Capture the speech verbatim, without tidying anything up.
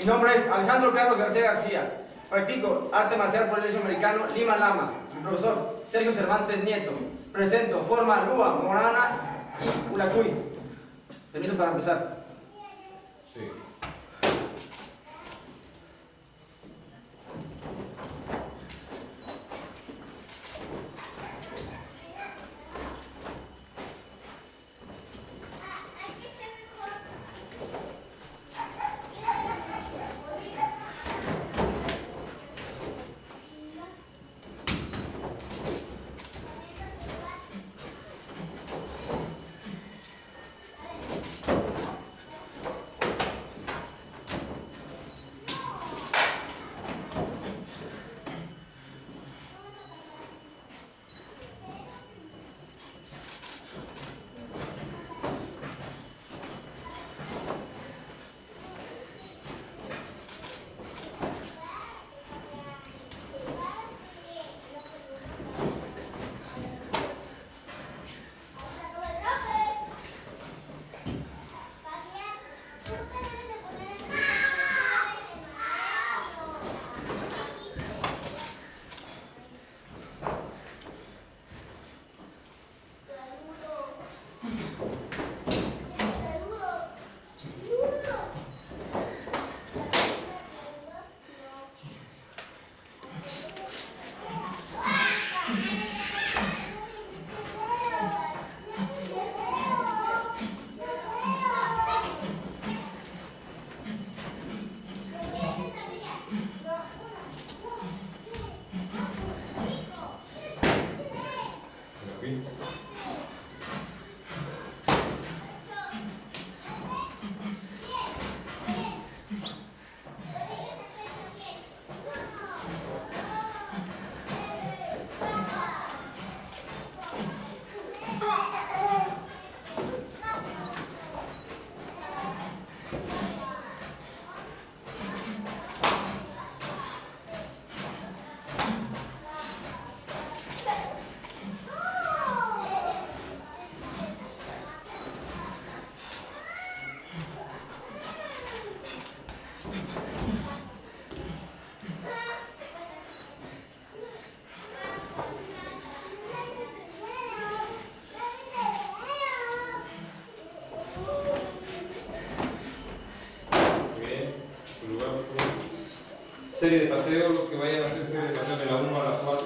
Mi nombre es Alejandro Carlos García García. Practico arte marcial por el derecho americano Lima Lama. Mi profesor Sergio Cervantes Nieto. Presento forma Lua, Morana y Ulacuy. Permiso para empezar. Sí. Serie de pateos, los que vayan a hacer serie de pateos de la uno a la cuatro.